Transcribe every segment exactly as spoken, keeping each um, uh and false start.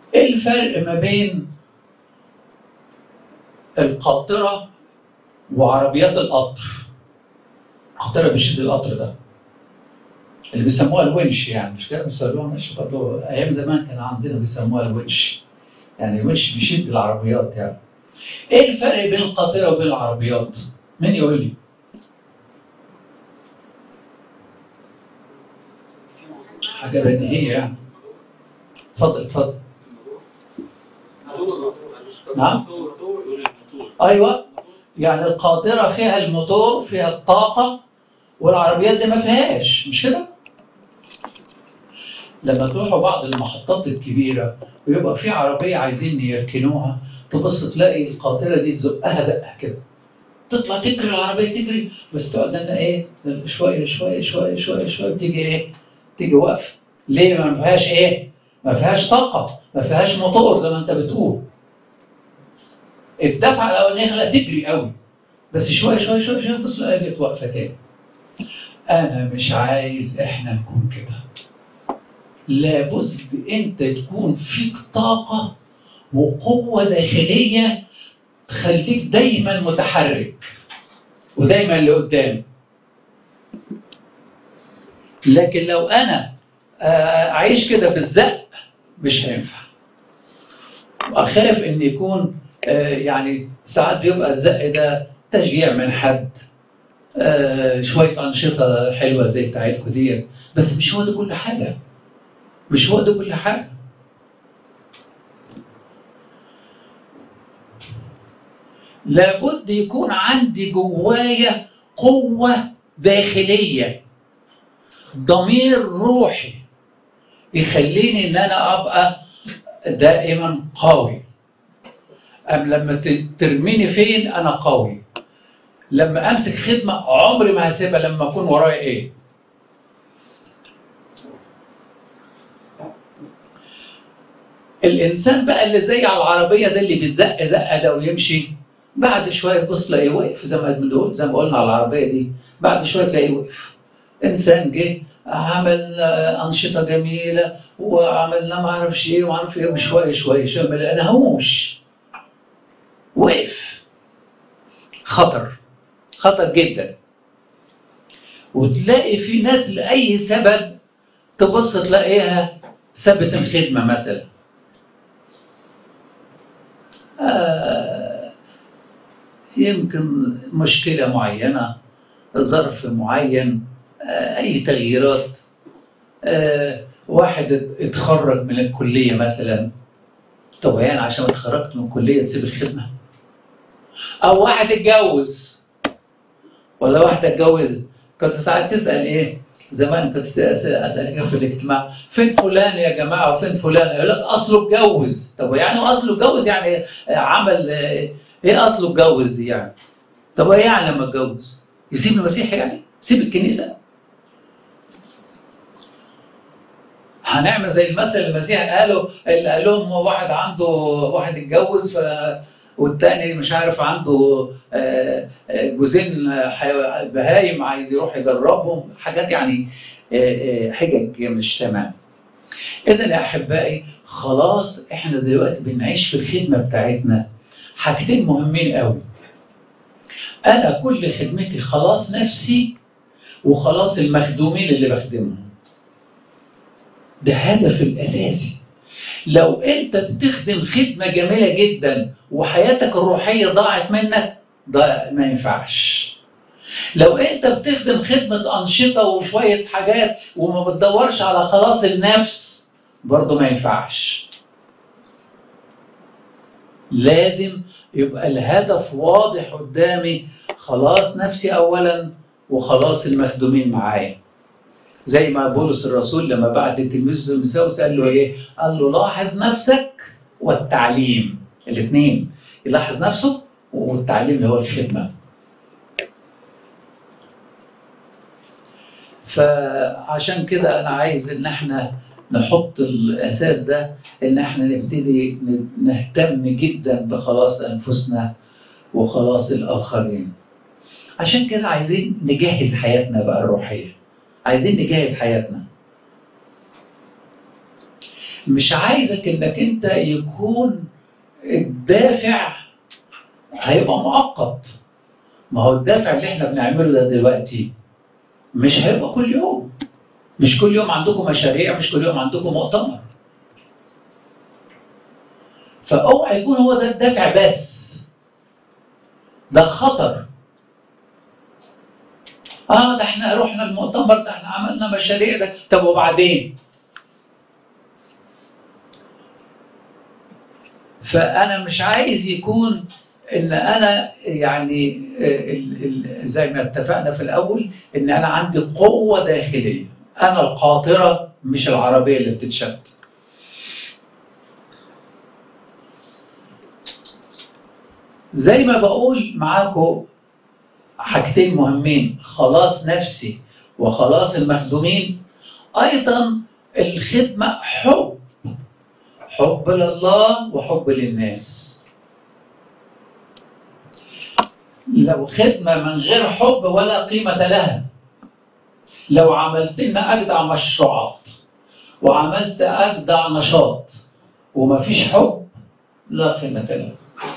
ايه الفرق ما بين القاطرة وعربيات القطر؟ القاطرة بيشد القطر ده اللي بيسموها الونش، يعني مش كده بيسموها ونش برضه، ايام زمان كان عندنا بيسموها الونش، يعني الونش بيشد العربيات يعني. ايه الفرق بين القاطرة وبين العربيات؟ مين يقول لي؟ حاجة بديهية يعني. اتفضل اتفضل. نعم؟ ايوه، يعني القاطرة فيها الموتور، فيها الطاقة، والعربيات دي ما فيهاش، مش كده؟ لما تروحوا بعض المحطات الكبيرة ويبقى في عربية عايزين يركنوها، تبص تلاقي القاطرة دي تزقها زقة كده، تطلع تجري العربية تجري، بس تقعد لنا ايه؟ شوية شوية شوية شوية شوية تيجي ايه؟ تيجي واقفة. ليه؟ ما فيهاش ايه؟ ما فيهاش طاقة، ما فيهاش موتور زي ما انت بتقول. الدفعة الأولانية خلقها تجري قوي، بس شوية شوية شوية شوية بص لا جت واقفة تاني. أنا مش عايز إحنا نكون كده. لابد أنت تكون فيك طاقة وقوة داخلية تخليك دايما متحرك ودايما لقدام. لكن لو أنا أعيش كده بالزق مش هينفع. وأخاف إن يكون يعني ساعات بيبقى الزق ده تشجيع من حد، آه شوية أنشطة حلوة زي بتاعتكم ديت، بس مش هو ده كل حاجة. مش هو ده كل حاجة. لابد يكون عندي جوايا قوة داخلية، ضمير روحي يخليني إن أنا أبقى دائما قوي. أم لما ترميني فين أنا قوي. لما أمسك خدمة عمري ما هسيبها لما أكون ورايا إيه. الانسان بقى اللي زي على العربيه ده اللي بيتزق زقه ده ويمشي، بعد شويه تبص تلاقيه وقف زي ما بنقول، زي ما قلنا على العربيه دي، بعد شويه تلاقيه وقف. انسان جه عمل انشطه جميله وعملنا ما اعرفش ايه وما اعرفش ايه، وشويه شويه شويه ما لقيناهوش، وقف. خطر، خطر جدا. وتلاقي في ناس لاي سبب تبص تلاقيها سابت الخدمه مثلا، آه يمكن مشكلة معينة، ظرف معين، آه أي تغييرات، آه واحد اتخرج من الكلية مثلا، طب يعني عشان اتخرجت من الكلية تسيب الخدمة؟ أو واحد اتجوز ولا واحدة اتجوزت، كنت ساعات تسأل إيه؟ زمان كنت أسأل كده في الاجتماع، فين فلان يا جماعة وفين فلان؟ يقول لك أصله اتجوز. طب يعني أصله اتجوز يعني عمل إيه؟ أصله اتجوز دي يعني؟ طب إيه يعني لما اتجوز؟ يسيب المسيح يعني؟ يسيب الكنيسة؟ هنعمل زي المثل المسيح قاله، اللي قال لهم واحد عنده واحد اتجوز ف والتاني مش عارف عنده جوزين بهايم عايز يروح يجربهم، حاجات يعني حجج مش تمام. إذا يا أحبائي خلاص إحنا دلوقتي بنعيش في الخدمة بتاعتنا حاجتين مهمين قوي. أنا كل خدمتي خلاص نفسي وخلاص المخدومين اللي بخدمهم. ده هدف الأساسي. لو أنت بتخدم خدمة جميلة جدا وحياتك الروحية ضاعت منك، ده ما ينفعش. لو أنت بتخدم خدمة أنشطة وشوية حاجات وما بتدورش على خلاص النفس، برضه ما ينفعش. لازم يبقى الهدف واضح قدامي، خلاص نفسي أولا وخلاص المخدومين معايا. زي ما بولس الرسول لما بعت لتلميذه تيموثاوس قال له ايه؟ قال له لاحظ نفسك والتعليم، الاثنين، يلاحظ نفسه والتعليم اللي هو الخدمه. فعشان كده انا عايز ان احنا نحط الاساس ده، ان احنا نبتدي نهتم جدا بخلاص انفسنا وخلاص الاخرين. عشان كده عايزين نجهز حياتنا بقى الروحيه، عايزين نجهز حياتنا. مش عايزك انك انت يكون الدافع هيبقى مؤقت. ما هو الدافع اللي احنا بنعمله ده دلوقتي مش هيبقى كل يوم. مش كل يوم عندكم مشاريع، مش كل يوم عندكم مؤتمر. فاوعى يكون هو ده الدافع بس. ده خطر. اه ده احنا رحنا المؤتمر ده، احنا عملنا مشاريع ده، طب وبعدين؟ فانا مش عايز يكون ان انا يعني ال ال زي ما اتفقنا في الاول ان انا عندي قوه داخليه، انا القاطره مش العربيه اللي بتتشد. زي ما بقول معاكم حاجتين مهمين، خلاص نفسي وخلاص المخدومين. ايضا الخدمه حب، حب لله وحب للناس. لو خدمه من غير حب ولا قيمه لها. لو عملت لنا اجدع مشروعات وعملت اجدع نشاط ومفيش حب لا قيمه له.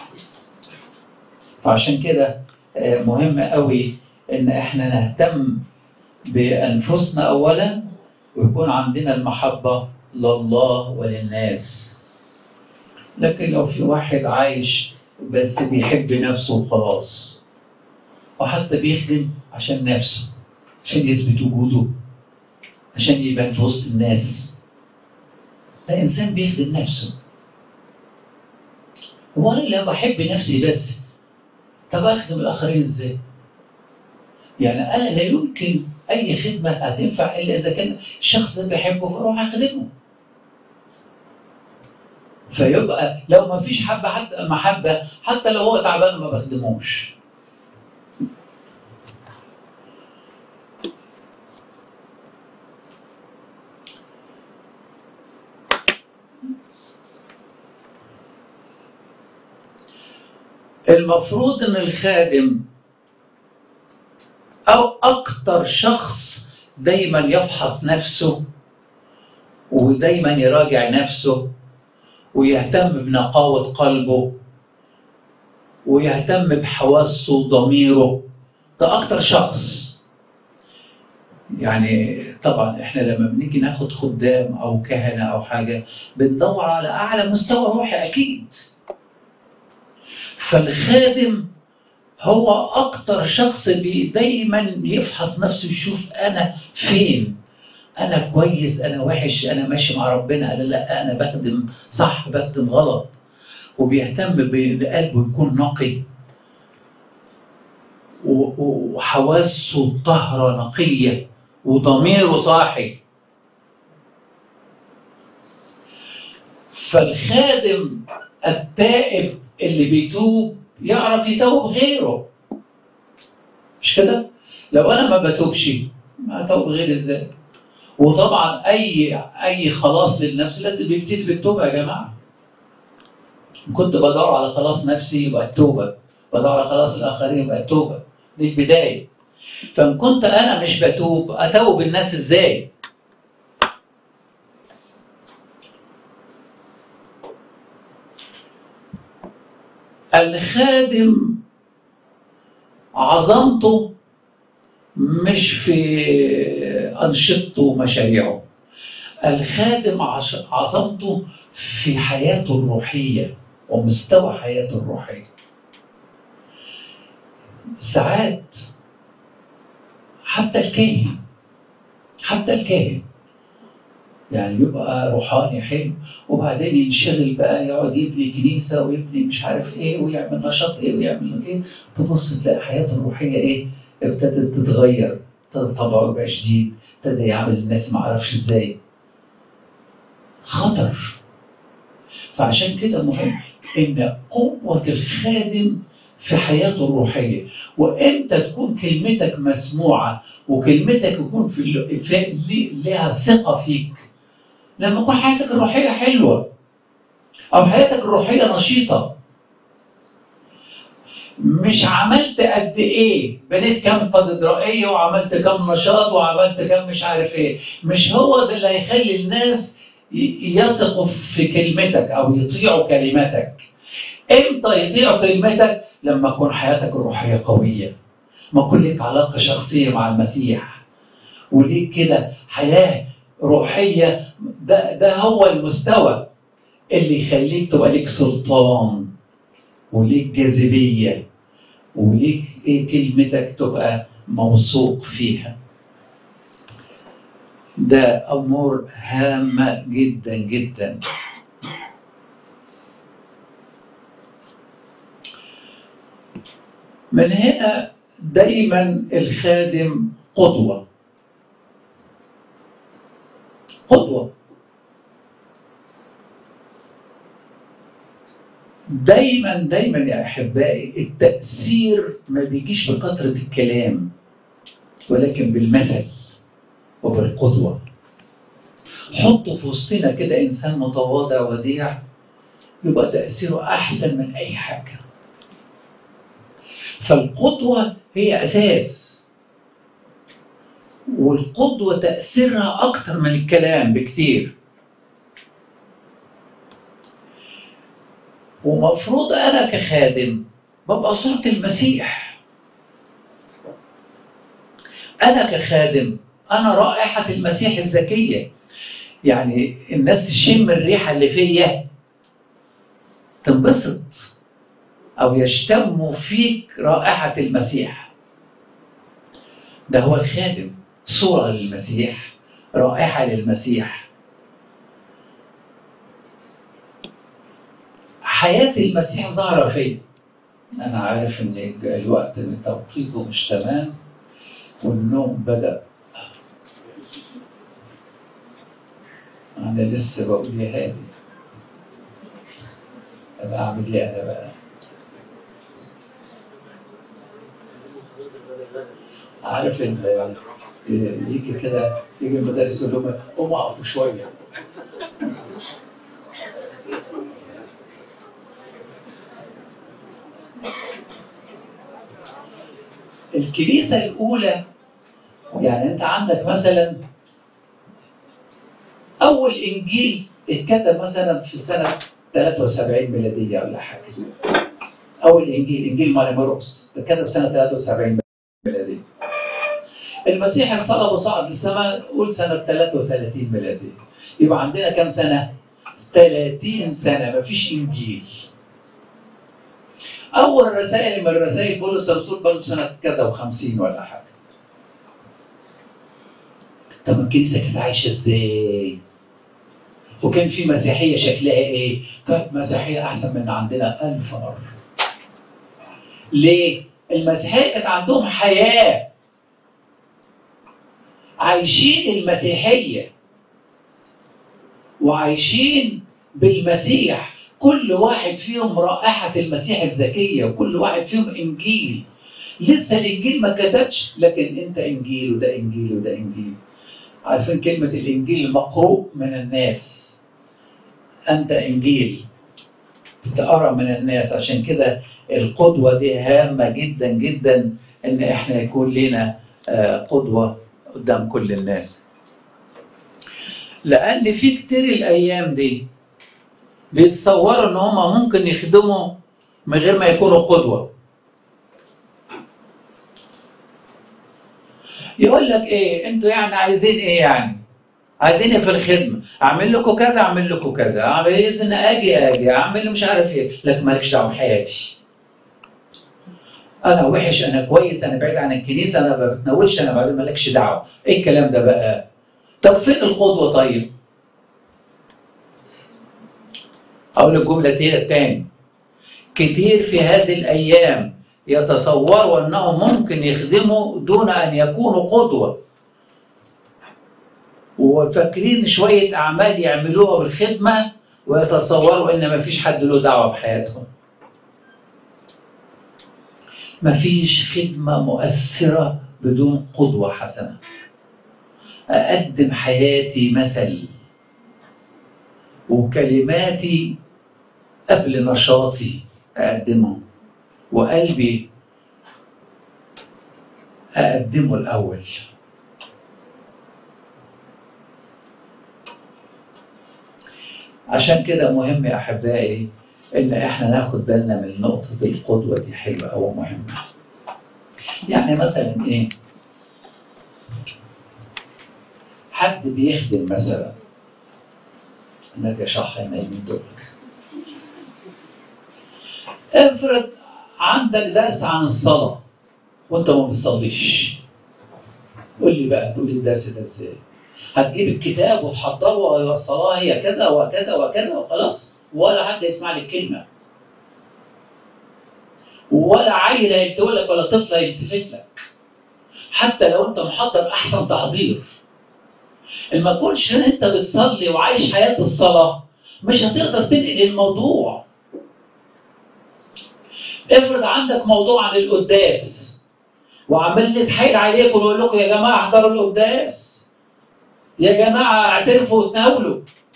فعشان كده مهم قوي ان احنا نهتم بانفسنا اولا، ويكون عندنا المحبه لله وللناس. لكن لو في واحد عايش بس بيحب نفسه وخلاص، وحتى بيخدم عشان نفسه، عشان يثبت وجوده، عشان يبان في وسط الناس، ده انسان بيخدم نفسه. وانا لو بحب نفسي بس، طب اخدم الاخرين ازاي؟ يعني انا لا يمكن اي خدمه هتنفع الا اذا كان الشخص ده بيحبه فاروح اخدمه. فيبقى لو ما فيش حبه حتى محبه، حتى لو هو تعبان ما بخدموش. المفروض ان الخادم او اكتر شخص دايما يفحص نفسه ودايما يراجع نفسه ويهتم بنقاوة قلبه ويهتم بحواسه وضميره. ده اكتر شخص. يعني طبعا احنا لما بنيجي ناخد خدام او كهنة او حاجة بندور على اعلى مستوى روحي اكيد. فالخادم هو اكتر شخص بي دايما يفحص نفسه يشوف انا فين، انا كويس، انا وحش، انا ماشي مع ربنا، انا لا، انا بخدم صح، بخدم غلط. وبيهتم بقلبه يكون نقي وحواسه طاهره نقيه وضميره صاحي. فالخادم التائب اللي بيتوب يعرف يتوب غيره. مش كده؟ لو انا ما بتوبش ما اتوب غيري ازاي؟ وطبعا اي اي خلاص للنفس لازم يبتدي بالتوبه يا جماعه. كنت بدور على خلاص نفسي يبقى التوبه، بدور على خلاص الاخرين يبقى التوبه، دي البدايه. فان كنت انا مش بتوب اتوب الناس ازاي؟ الخادم عظمته مش في أنشطته ومشاريعه. الخادم عظمته في حياته الروحية ومستوى حياته الروحية. ساعات حتى الكاهن حتى الكاهن يعني يبقى روحاني حلو وبعدين ينشغل بقى يقعد يبني كنيسة ويبني مش عارف ايه ويعمل نشاط ايه ويعمل ايه، تبص تلاقي حياته الروحية ايه؟ ابتدت تتغير، ابتدى طبعه يبقى شديد، ابتدى يعمل الناس ما اعرفش ازاي. خطر. فعشان كده مهم ان قوة الخادم في حياته الروحية. وامتى تكون كلمتك مسموعة وكلمتك يكون في, في لها ثقة فيك؟ لما تكون حياتك الروحية حلوة أو حياتك الروحية نشيطة. مش عملت قد إيه، بنيت كام كاتدرائية وعملت كام نشاط وعملت كام مش عارف إيه، مش هو ده اللي هيخلي الناس يثقوا في كلمتك أو يطيعوا كلمتك. إمتى يطيعوا كلمتك؟ لما تكون حياتك الروحية قوية، ما يكون لك علاقة شخصية مع المسيح وليك كده حياة روحية. ده ده هو المستوى اللي يخليك تبقى ليك سلطان وليك جاذبية وليك إيه، كلمتك تبقى موثوق فيها. ده أمور هامة جدا جدا. من هنا دايما الخادم قدوة قدوة. دايما دايما يا أحبائي التأثير ما بيجيش بكثرة الكلام ولكن بالمثل وبالقدوة. حطوا في وسطنا كده إنسان متواضع وديع يبقى تأثيره أحسن من أي حاجة. فالقدوة هي أساس، والقدوة تأثيرها أكتر من الكلام بكتير. ومفروض أنا كخادم ببقى صورة المسيح. أنا كخادم أنا رائحة المسيح الزكية، يعني الناس تشم الريحة اللي فيا تنبسط أو يشتموا فيك رائحة المسيح. ده هو الخادم، صورة للمسيح، رائحة للمسيح. حياة المسيح ظاهرة فيا. أنا عارف إن الوقت توقيته مش تمام والنوم بدأ. أنا لسه بقول يا هادي، طب أعمل إيه أنا بقى؟ عارف إن يجي كده يجي المدرس يقول لهم قوموا اقفوا شوية. الكنيسة الأولى يعني أنت عندك مثلا أول إنجيل اتكتب مثلا في سنة ثلاثة وسبعين ميلادية ولا حاجة. أول إنجيل إنجيل ماري مرقس اتكتب سنة ثلاثة وسبعين ميلادية. المسيح انصلب وصعد للسماء قول سنة ثلاثة وثلاثين ميلادية. يبقى عندنا كم سنة؟ ثلاثين سنة مفيش إنجيل. أول رسائل من رسائل بولس الرسول برضه سنة كذا وخمسين ولا حاجة. طب الكنيسة كانت عايشة إزاي؟ وكان في مسيحية شكلها إيه؟ كانت مسيحية أحسن من عندنا ألف مرة. ليه؟ المسيحية كانت عندهم حياة، عايشين المسيحية وعايشين بالمسيح. كل واحد فيهم رائحة المسيح الزكية وكل واحد فيهم إنجيل. لسه الإنجيل ما كتبش لكن أنت إنجيل وده إنجيل وده إنجيل. عارفين كلمة الإنجيل المقروء من الناس. أنت إنجيل تقرأ من الناس. عشان كده القدوة دي هامة جدا جدا إن إحنا يكون لنا قدوة قدام كل الناس. لأن في كتير الأيام دي بيتصوروا إن هم ممكن يخدموا من غير ما يكونوا قدوة. يقول لك إيه أنتوا يعني عايزين إيه يعني؟ عايزين في الخدمة أعمل لكم كذا أعمل لكم كذا أعمل إذن أجي أجي أعمل مش عارف إيه، لكن مالكش دعوة بحياتي. أنا وحش أنا كويس أنا بعيد عن الكنيسة أنا ما بتناولش أنا بعد مالكش دعوة. إيه الكلام ده بقى؟ طب فين القدوة طيب؟ أقول الجملة دي التاني. كتير في هذه الأيام يتصوروا أنهم ممكن يخدموا دون أن يكونوا قدوة، وفاكرين شوية أعمال يعملوها بالخدمة ويتصوروا إن مفيش حد له دعوة بحياتهم. مفيش خدمة مؤثرة بدون قدوة حسنة. أقدم حياتي مثل وكلماتي قبل نشاطي أقدمه وقلبي أقدمه الأول. عشان كده مهم يا احبائي ان احنا ناخد بالنا من نقطه القدوه دي، حلوه او مهمه. يعني مثلا ايه؟ حد بيخدم مثلا، انا اشرح لنا من دول. افرض عندك درس عن الصلاه وانت ما بتصليش، قول لي بقى تقول الدرس ده ازاي؟ هتجيب الكتاب وتحضره والصلاه هي كذا وكذا وكذا وخلاص، ولا حد يسمع لك كلمه، ولا عيل هيلتفت لك ولا طفل هيلتفت لك، حتى لو انت محضر احسن تحضير. لما تكونش انت بتصلي وعايش حياه الصلاه مش هتقدر تنقل الموضوع. افرض عندك موضوع عن القداس وعمال نتحايل عليكم ونقول لكم يا جماعه احضروا القداس، يا جماعه اعترفوا وتناولوا،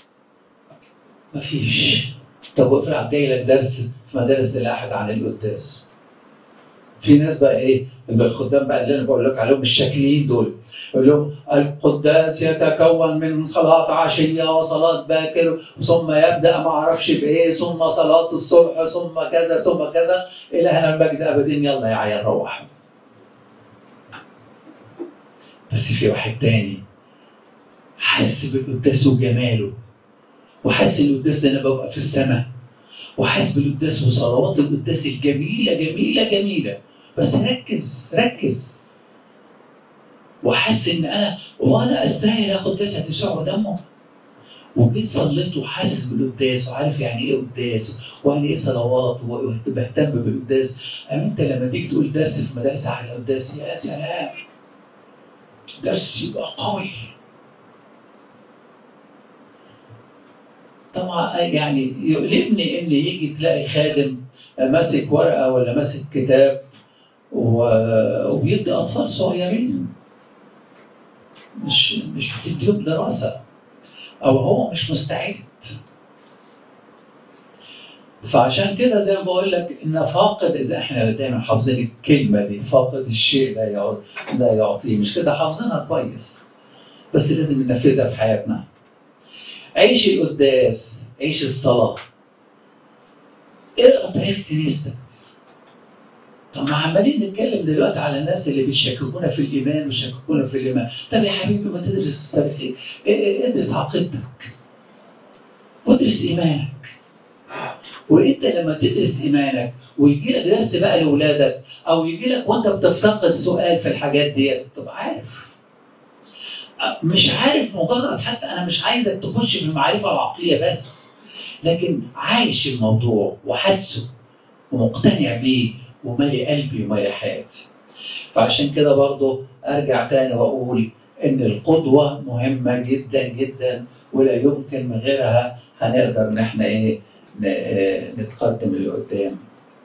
مفيش. طب افرض جاي لك درس في مدارس الاحد عن القداس، في ناس بقى ايه الخدام بقى اللي انا بقول لك عليهم الشكليين دول، يقول لهم القداس يتكون من صلاه عشيه وصلاه باكر ثم يبدا ما اعرفش بايه ثم صلاه الصبح ثم كذا ثم كذا الهنا المجد ابدين، يلا يا عيال روحوا. بس في واحد تاني حاسس بالقداس وجماله، وحاسس القداس ده انا ببقى في السماء، وحاسس بالقداس وصلوات القداس الجميله جميله جميله، بس ركز ركز، وحاسس ان انا وانا استاهل اخد جسد يسوع ودمه، وجيت صليت وحاسس بالقداس وعارف يعني ايه قداس ويعني ايه صلوات وبهتم بالقداس. أما انت لما تيجي تقول درس في مدرسه على القداس، يا سلام، درس يبقى قوي. طبعا يعني يؤلمني ان يجي تلاقي خادم ماسك ورقه ولا ماسك كتاب وبيدي اطفال صغيرين، مش مش بتديهم دراسه، او هو مش مستعد. فعشان كده زي ما بقول لك ان فاقد، اذا احنا دايما حافظين الكلمه دي، فاقد الشيء لا يعطي لا يعطيه، مش كده حافظينها كويس، بس لازم ننفذها في حياتنا. عيش القداس، عيش الصلاه، اقرا تاريخ كنيستك. طب ما عمالين نتكلم دلوقتي على الناس اللي بيشككونا في الايمان ويشككونا في الايمان، طب يا حبيبي ما تدرس التاريخ، ادرس عقيدتك وادرس ايمانك. وانت لما تدرس ايمانك ويجي لك درس بقى لاولادك، او يجي لك وانت بتفتقد سؤال في الحاجات ديت، تبقى عارف. مش عارف مجرد، حتى انا مش عايزك تخش في المعرفه العقليه بس، لكن عايش الموضوع وحسه ومقتنع بيه ومالي قلبي ومالي حياتي. فعشان كده برضه ارجع تاني واقول ان القدوه مهمه جدا جدا، ولا يمكن من غيرها هنقدر ان احنا ايه نتقدم لقدام.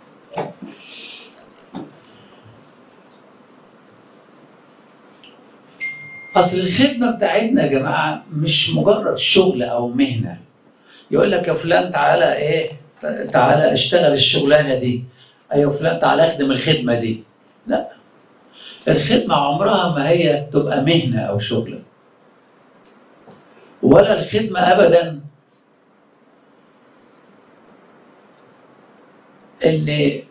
اصل الخدمه بتاعتنا يا جماعه مش مجرد شغل او مهنه، يقول لك يا فلان تعالى ايه، تعالى اشتغل الشغلانه دي، ايوه فلان تعالى اخدم الخدمه دي. لا، الخدمه عمرها ما هي تبقى مهنه او شغله، ولا الخدمه ابدا اللي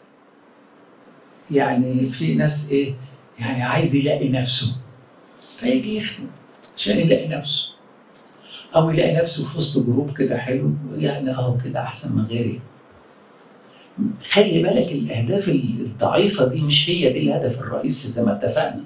يعني في ناس ايه يعني عايز يلاقي نفسه فيجي يخدم عشان يلاقي نفسه، او يلاقي نفسه في وسط جروب كده حلو، يعني اهو كده احسن من غيري. خلي بالك الاهداف الضعيفه دي مش هي دي الهدف الرئيسي زي ما اتفقنا.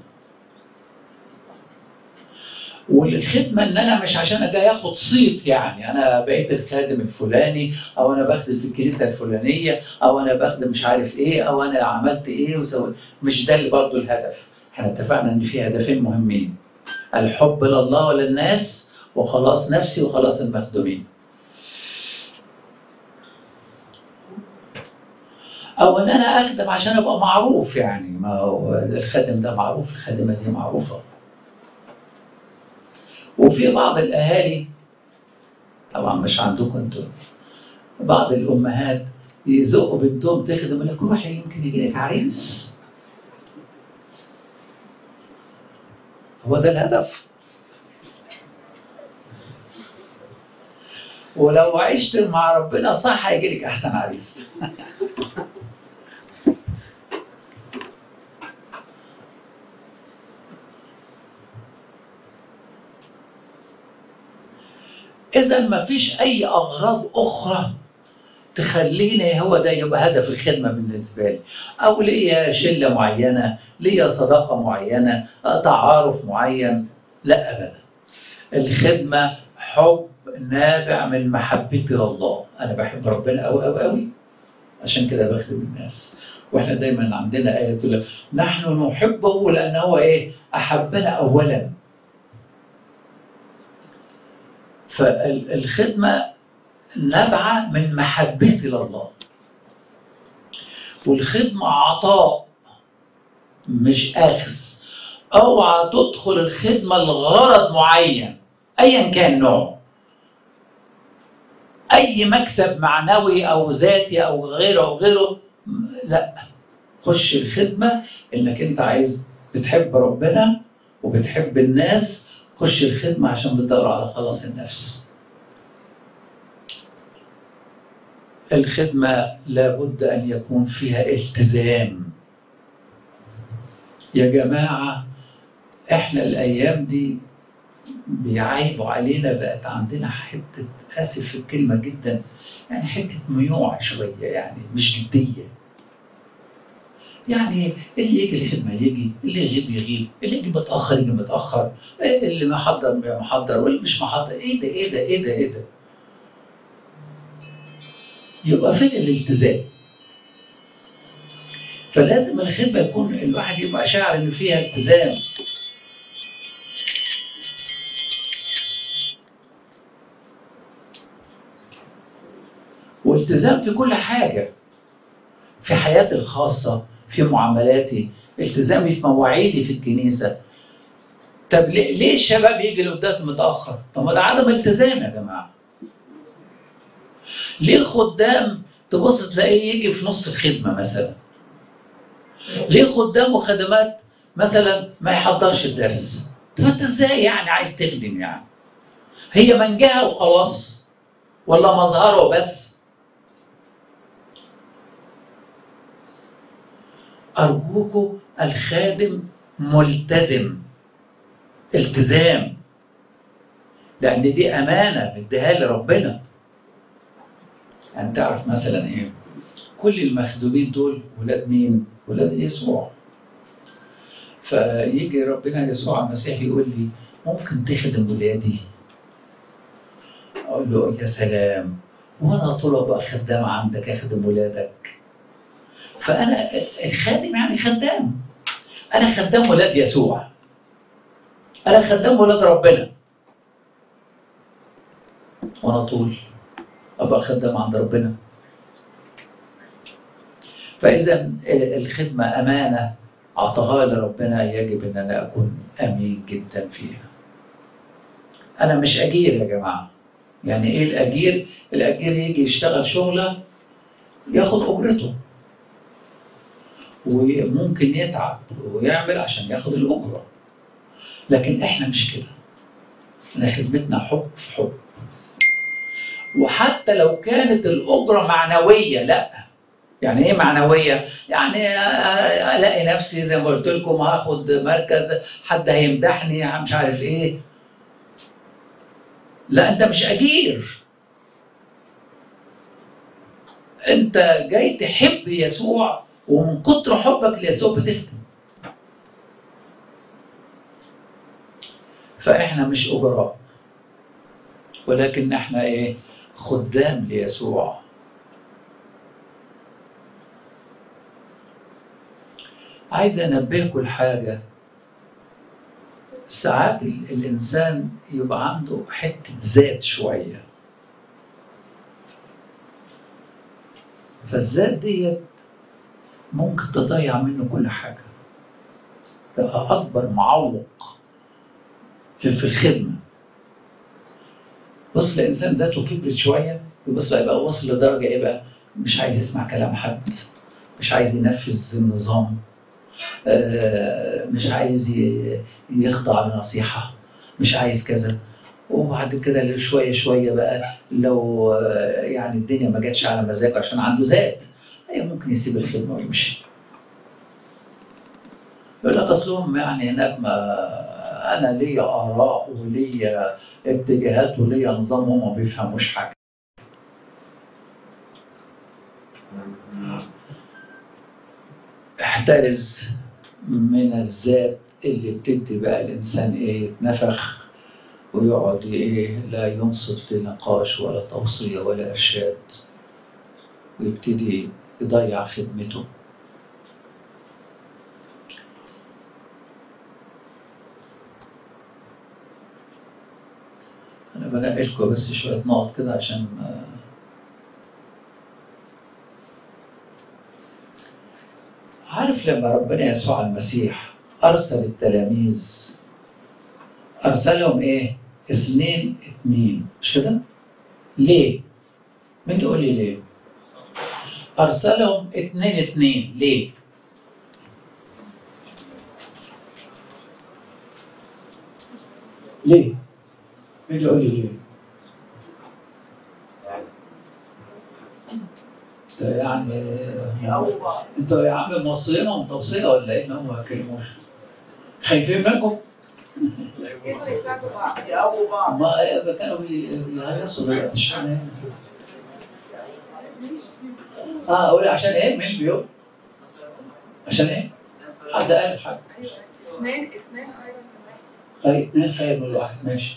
والخدمه ان انا مش عشان جاي اخد صيت، يعني انا بقيت الخادم الفلاني، او انا بخدم في الكنيسه الفلانيه، او انا بخدم مش عارف ايه، او انا عملت ايه وسويت. مش ده اللي برضه الهدف. احنا اتفقنا ان في هدفين مهمين: الحب لله وللناس، وخلاص نفسي وخلاص المخدومين. او ان انا اخدم عشان ابقى معروف، يعني ما هو الخادم ده معروف، الخادمه دي معروفه. وفي بعض الاهالي، طبعا مش عندكم انتوا، بعض الامهات يزقوا بنتهم تخدم، يقول لك روحي يمكن يجي لك عريس. هو ده الهدف؟ ولو عشت مع ربنا صح هيجي لك احسن عريس. اذا ما فيش اي اغراض اخرى تخليني هو ده يبقى هدف الخدمه بالنسبه لي، او ليا شله معينه، ليا صداقه معينه، تعارف معين. لا ابدا. الخدمه حب نابع من محبتي لله. انا بحب ربنا قوي قوي قوي، عشان كده بخدم الناس. واحنا دايما عندنا ايه بتقول لك نحن نحبه لان هو ايه؟ احبنا اولا. فالخدمه نابعه من محبتي لله. والخدمه عطاء مش اخذ. اوعى تدخل الخدمه لغرض معين ايا كان نوعه، اي مكسب معنوي او ذاتي او غيره او غيره. لا، خش الخدمه انك انت عايز بتحب ربنا وبتحب الناس. خش الخدمه عشان بتدور على خلاص النفس. الخدمه لابد ان يكون فيها التزام. يا جماعه احنا الايام دي بيعيبوا علينا، بقت عندنا حته، اسف في الكلمه جدا، يعني حته ميوع شويه، يعني مش جديه. يعني اللي يجي الخدمه يجي، اللي يغيب يغيب، اللي يجي متاخر يجي متاخر، اللي محضر محضر واللي مش محضر. ايه ده ايه ده ايه ده ايه ده؟ يبقى فين الالتزام؟ فلازم الخدمه يكون الواحد يبقى شاعر ان فيها التزام. والتزام في كل حاجه، في حياتي الخاصه، في معاملاتي، التزامي في مواعيدي في الكنيسه. طب ليه ليه الشباب يجي القداس متاخر؟ طب ما ده عدم التزام يا جماعه. ليه الخدام تبص تلاقيه يجي في نص الخدمه مثلا؟ ليه خدام وخدمات مثلا ما يحضرش الدرس؟ طب انت ازاي يعني عايز تخدم يعني؟ هي منجهه وخلاص ولا مظهره بس؟ ارجوكوا الخادم ملتزم، التزام، لان دي امانه مديها لي ربنا. يعني تعرف مثلا ايه؟ كل المخدومين دول ولاد مين؟ ولاد يسوع. فيجي ربنا يسوع المسيح يقول لي ممكن تخدم ولادي؟ اقول له يا سلام، وانا طول ابقى خدام عندك اخدم ولادك؟ فانا الخادم يعني خدام. انا خدام ولاد يسوع، انا خدام ولاد ربنا، وانا طول ابقى خدام عند ربنا. فاذا الخدمه امانه عطاها لربنا، يجب ان انا اكون امين جدا فيها. انا مش اجير يا جماعه. يعني ايه الاجير؟ الاجير يجي يشتغل شغله ياخد اجرته، وممكن يتعب ويعمل عشان ياخد الاجره. لكن احنا مش كده. احنا خدمتنا حب في حب. وحتى لو كانت الاجره معنويه، لا. يعني ايه معنويه؟ يعني الاقي نفسي زي ما قلت لكم هاخد مركز، حد هيمدحني، مش عارف ايه. لا، انت مش اجير. انت جاي تحب يسوع، ومن كتر حبك ليسوع بتخدم. فاحنا مش اجراء، ولكن احنا ايه؟ خدام ليسوع. عايز انبهكم لحاجه. ساعات الانسان يبقى عنده حته ذات شويه، فالذات ديت ممكن تضيع منه كل حاجه، تبقى اكبر معوق في الخدمه. بص، الانسان ذاته كبرت شويه، يبص يبقى واصل لدرجه ايه بقى؟ مش عايز يسمع كلام حد، مش عايز ينفذ النظام، مش عايز يخضع لنصيحه، مش عايز كذا. وبعد كده شويه شويه بقى لو يعني الدنيا ما جاتش على مزاجه عشان عنده ذات، ممكن يسيب الخدمه ويمشي. يقول لك اصلهم يعني هناك ما انا ليا اراء وليا اتجاهات وليا نظام، هم ما بيفهموش حاجه. احترز من الذات اللي بتدي بقى الانسان ايه يتنفخ ويقعد ايه لا ينصت لنقاش ولا توصيه ولا ارشاد، ويبتدي يضيع خدمته. انا بنقل لكم بس شويه نقط كده عشان عارف لما ربنا يسوع المسيح ارسل التلاميذ ارسلهم ايه؟ اثنين اثنين، مش كده؟ ليه؟ مين يقول لي ليه؟ ارسلهم اثنين اثنين ليه؟ ليه؟ مين يقول لي ليه؟ يعني انتوا يا عم موصينهم توصيه ولا ايه؟ انهم ما يكلموش؟ خايفين منكم؟ يسكتوا يساعدوا بعض يقووا بعض. ما كانوا بيهيصوا دلوقتي الشمال. اه اقول عشان ايه؟ مين بيقول؟ عشان ايه؟ حد قال حاجه؟ اثنين اثنين خير من واحد. خير اثنين خير من واحد، ماشي.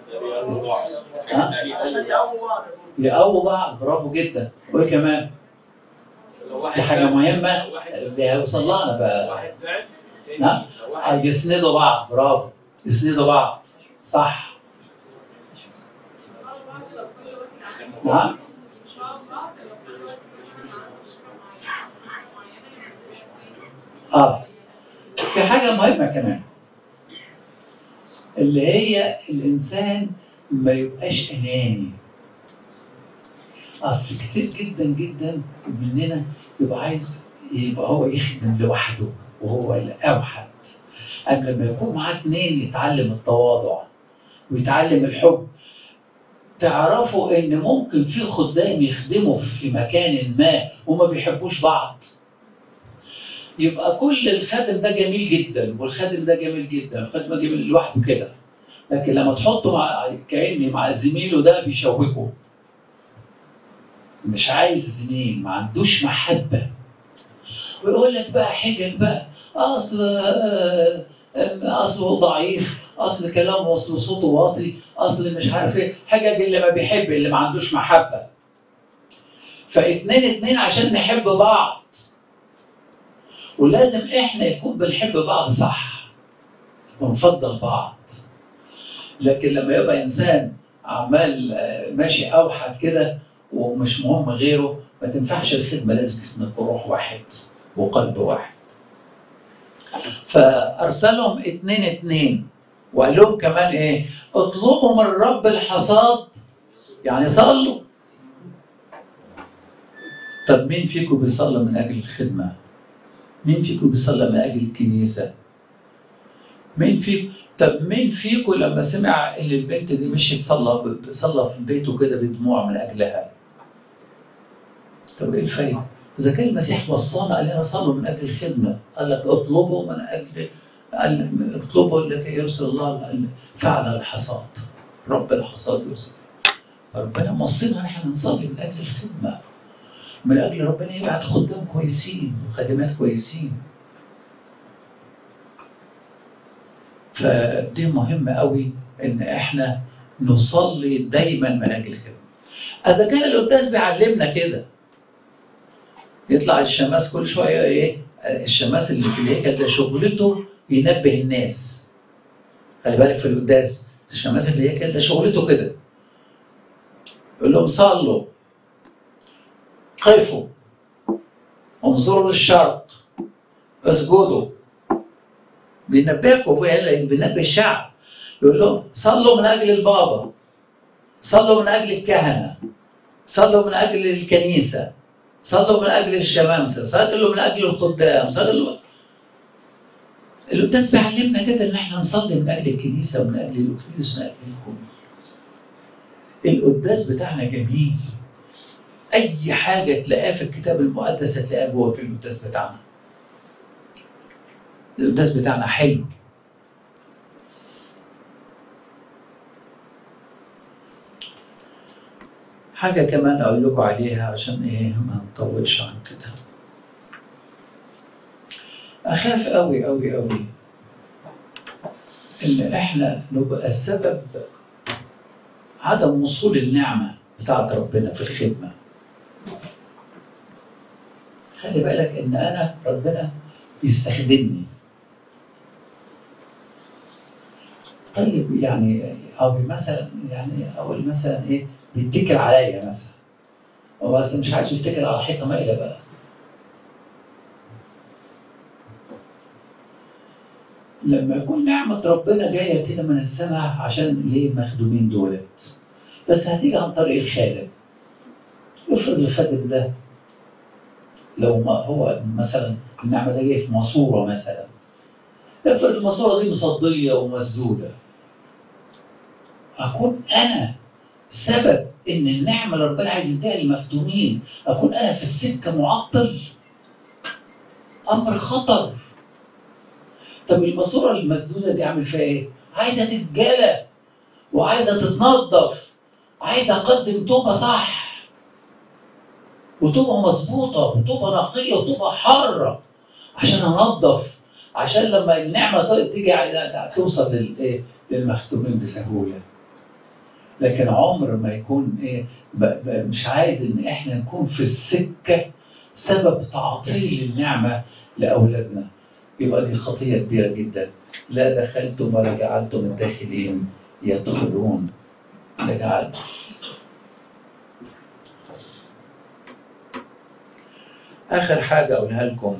عشان يقووا بعض. يقووا بعض، برافو جدا. وايه كمان؟ دي حاجه مهمه اللي هيوصل لنا بقى. واحد ضعف نعم؟ يسندوا بعض، برافو. يسندوا بعض، صح. نعم؟ اه في حاجه مهمه كمان اللي هي الانسان ما يبقاش اناني. اصل كتير جدا جدا مننا يبقى عايز يبقى هو يخدم لوحده وهو الاوحد، قبل لما يكون معاه اتنين يتعلم التواضع ويتعلم الحب. تعرفوا ان ممكن في خدام يخدموا في مكان ما وما بيحبوش بعض، يبقى كل الخادم ده جميل جدا والخادم ده جميل جدا والخادم ده جميل لوحده كده، لكن لما تحطه مع كأني مع زميله ده بيشوكه، مش عايز زميل، ما عندوش محبة. ويقول لك بقى حجج بقى، اصل اصله ضعيف، اصل كلامه اصل صوته واطي، اصل مش عارف ايه، حجج اللي ما بيحب، اللي ما عندوش محبة. فاتنين اتنين عشان نحب بعض، ولازم احنا يكون بنحب بعض صح ونفضل بعض. لكن لما يبقى انسان عمال ماشي اوحد كده ومش مهم غيره، ما تنفعش الخدمه، لازم نكون روح واحد وقلب واحد. فارسلهم اتنين اتنين وقال لهم كمان ايه؟ اطلبوا من رب الحصاد، يعني صلوا. طب مين فيكم بيصلي من اجل الخدمه؟ مين فيكم بيصلي من اجل الكنيسه؟ مين فيكم طب مين فيكم لما سمع ان البنت دي مشيت صلى صلى في بيته كده بدموع من اجلها؟ طب ايه الفايده؟ اذا كان المسيح وصانا قال لنا صلوا من اجل الخدمه، قال لك اطلبوا من اجل قال اطلبوا لكي يرسل الله فعل الحصاد، رب الحصاد يرسل. فربنا موصينا ان احنا نصلي من اجل الخدمه، من اجل ربنا يبعت خدام كويسين وخادمات كويسين. فدي مهمه قوي ان احنا نصلي دايما من اجل الخدمه. اذا كان القداس بيعلمنا كده، يطلع الشماس كل شويه ايه؟ الشماس اللي في الهيكل ده شغلته ينبه الناس. خلي بالك في القداس الشماس اللي في الهيكل ده شغلته كده، يقول لهم صلوا، قفوا، انظروا للشرق، اسجدوا. بينبهكم، بينبه الشعب، يقول لهم صلوا من اجل البابا، صلوا من اجل الكهنه، صلوا من اجل الكنيسه، صلوا من اجل الشمامسه، صلوا من اجل الخدام، صلوا. القداس بيعلمنا كده ان احنا نصلي من اجل الكنيسه ومن اجل القديس ومن اجل الكل. القداس بتاعنا جميل. أي حاجة تلاقيها في الكتاب المقدس هتلاقيها جوه في القداس بتاعنا. القداس بتاعنا حلو. حاجة كمان أقول لكم عليها عشان إيه ما نطولش عن كده. أخاف أوي أوي أوي إن إحنا نبقى سبب عدم وصول النعمة بتاعت ربنا في الخدمة. خلي بالك إن أنا ربنا يستخدمني. طيب يعني أو مثلا يعني أقول مثلا إيه بيتكل عليا مثلا. هو بس مش عايز يتكل على حيطة مايلة بقى. لما يكون نعمة ربنا جاية كده من السماء عشان ليه مخدومين دولت. بس هتيجي عن طريق الخادم. افرض الخادم ده لو ما هو مثلا النعمة دي جاية في ماسورة مثلا. افرض الماسورة دي مصدية ومسدودة. أكون أنا سبب إن النعمة اللي ربنا عايز يديها للمخدومين أكون أنا في السكة معطل. أمر خطر. طب الماسورة المسدودة دي أعمل فيها إيه؟ عايزة تتجلى وعايزة تتنظف. عايزة أقدم توبة صح. وتبقى مظبوطة وتبقى نقية وتبقى حارة عشان أنظف. عشان لما النعمة تيجي توصل للإيه؟ للمخدومين بسهولة. لكن عمر ما يكون إيه مش عايز إن إحنا نكون في السكة سبب تعطيل النعمة لأولادنا. يبقى دي خطية كبيرة جدا. لا دخلتم ولا جعلتم الداخلين يدخلون. لا جعلتم. آخر حاجة أقولها لكم.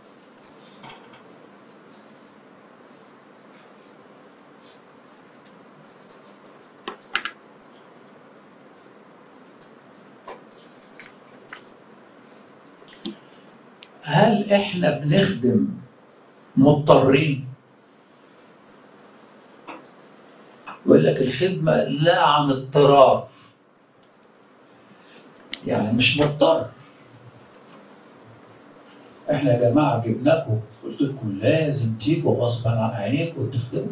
هل إحنا بنخدم مضطرين؟ يقول لك الخدمة لا عن اضطرار. يعني مش مضطر. احنا يا جماعة جبناكم قلت لكم لازم تيجوا غصبا عن عينيكم وتخدموا.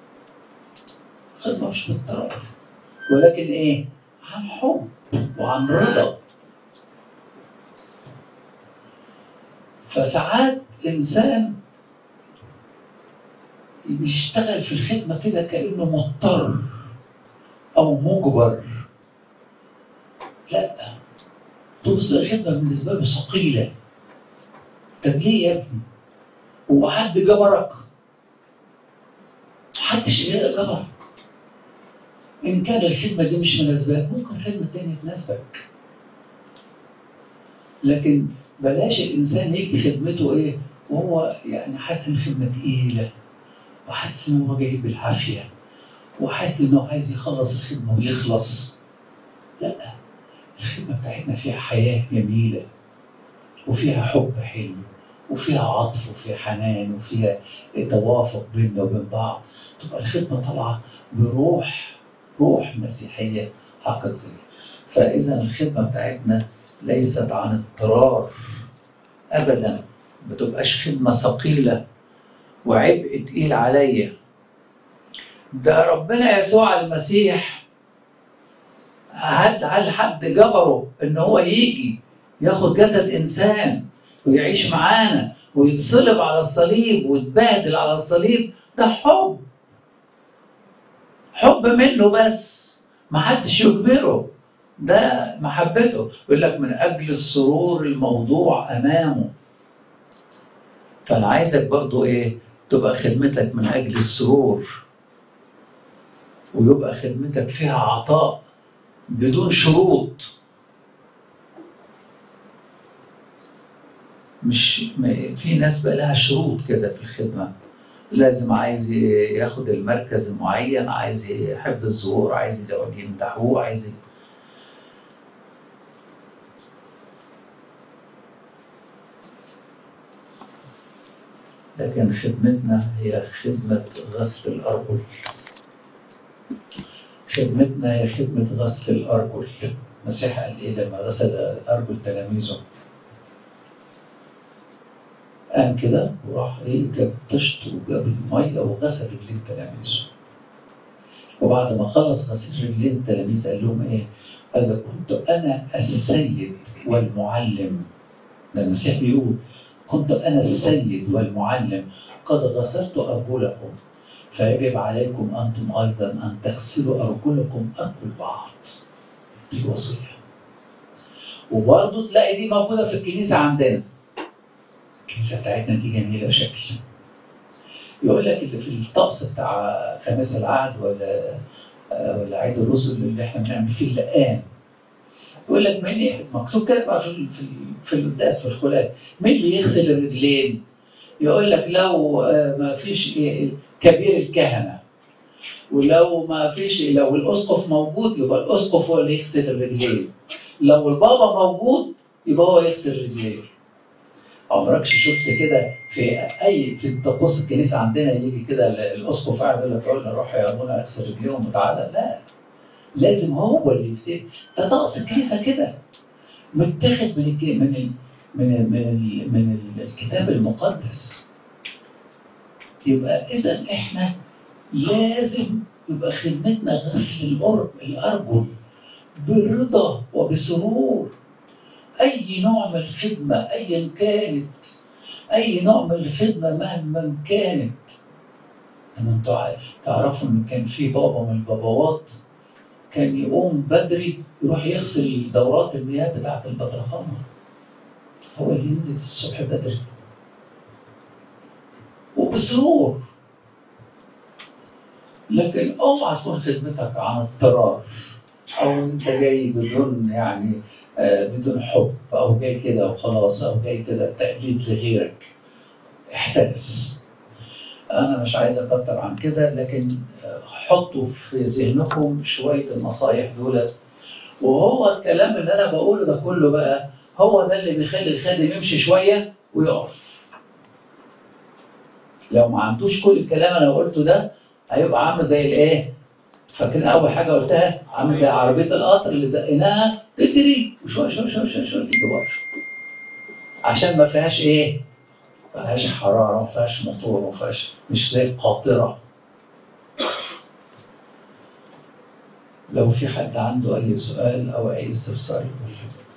خدمة مش باضطرار. ولكن ايه؟ عن حب وعن رضا. فساعات إنسان بيشتغل في الخدمة كده كأنه مضطر أو مجبر. لا. تبص الخدمة بالنسبة له ثقيلة. طب ليه يا ابني؟ هو حد جبرك؟ محدش جبرك. إن كان الخدمة دي مش مناسباك ممكن خدمة تانية تناسبك. لكن بلاش الإنسان يجي خدمته إيه وهو يعني حاسس إن الخدمة تقيلة وحاسس إن هو جاي بالعافية وحاسس إنه عايز يخلص الخدمة ويخلص. لا. الخدمة بتاعتنا فيها حياة جميلة وفيها حب حلو وفيها عطف وفيها حنان وفيها توافق بيننا وبين بعض. تبقى الخدمة طالعة بروح روح مسيحية حقيقية. فإذا الخدمة بتاعتنا ليست عن اضطرار أبدا. ما تبقاش خدمة ثقيلة وعبء تقيل عليا. ده ربنا يسوع المسيح هل حد جبره إن هو يجي ياخد جسد إنسان ويعيش معانا ويتصلب على الصليب ويتبهدل على الصليب؟ ده حب. حب منه بس. ما حدش يجبره. ده محبته. يقول لك من أجل السرور الموضوع أمامه. فأنا عايزك برضو إيه تبقى خدمتك من أجل السرور ويبقى خدمتك فيها عطاء بدون شروط. مش في ناس بقى لها شروط كده في الخدمة. لازم عايز ياخد المركز المعين، عايز يحب الظهور، عايز يقعد يمدحوه، عايز. لكن خدمتنا هي خدمة غسل الأرجل. خدمتنا هي خدمة غسل الأرجل. المسيح قال إيه لما غسل أرجل تلاميذه؟ قام كده وراح إيه جاب طشت وجاب المية وغسل رجلين تلاميذه. وبعد ما خلص غسيل رجلين التلاميذ قال لهم إيه؟ إذا كنت أنا السيد والمعلم، ده المسيح بيقول كنت أنا السيد والمعلم قد غسلت أرجلكم، فيجب عليكم أنتم أيضا أن تغسلوا أرجلكم أرجل بعض. دي وصية. وبرضه تلاقي دي موجودة في الكنيسة عندنا. الكنيسة بتاعتنا دي جميلة بشكل. يقول لك اللي في الطقس بتاع خميس العهد ولا ولا عيد الرسل اللي احنا بنعمل فيه اللقان، يقول لك مين مكتوب كده بقى في في في القداس في الخلاف، مين اللي يغسل الرجلين؟ يقول لك لو ما فيش كبير الكهنه، ولو ما فيش لو الاسقف موجود يبقى الاسقف هو اللي يغسل الرجلين، لو البابا موجود يبقى هو يغسل الرجلين. عمركش شفت كده في اي في طقوس الكنيسه عندنا يجي كده الاسقف قاعد يقول لك يقول روح يا ابونا اغسل رجليهم وتعالى؟ لا، لازم هو اللي يبتدي. ده طقس الكنيسه كده متاخد من الك... من ال... من ال... من ال... من الكتاب المقدس. يبقى اذا احنا لازم يبقى خدمتنا غسل الأرجل الارجل برضا وبسرور. اي نوع من الخدمه ايا كانت، اي نوع من الخدمه مهما كانت. انتوا تعرفوا ان كان في بابا من الباباوات كان يقوم بدري يروح يغسل دورات المياه بتاعت البطرخانه. هو اللي ينزل الصبح بدري وبسرور. لكن اوعى تكون خدمتك عن اضطرار، او انت جاي بدون يعني آه بدون حب، او جاي كده وخلاص، او جاي كده تقليد لغيرك. احترس. انا مش عايز اكتر عن كده، لكن حطوا في ذهنكم شويه النصايح دولت. وهو الكلام اللي انا بقوله ده كله بقى هو ده اللي بيخلي الخادم يمشي شويه ويقف. لو ما عندوش كل الكلام اللي انا قلته ده هيبقى عامل زي الايه؟ فاكرين اول حاجه قلتها؟ عامل زي عربيه القطر اللي زقناها تجري وشويه شويه شويه شويه شويه تيجي واقفه. عشان ما فيهاش ايه؟ ما فيهاش حراره، ما فيهاش موتور، ما فيهاش، مش زي القاطره. لو في حد عنده اي سؤال او اي استفسار يقول لي.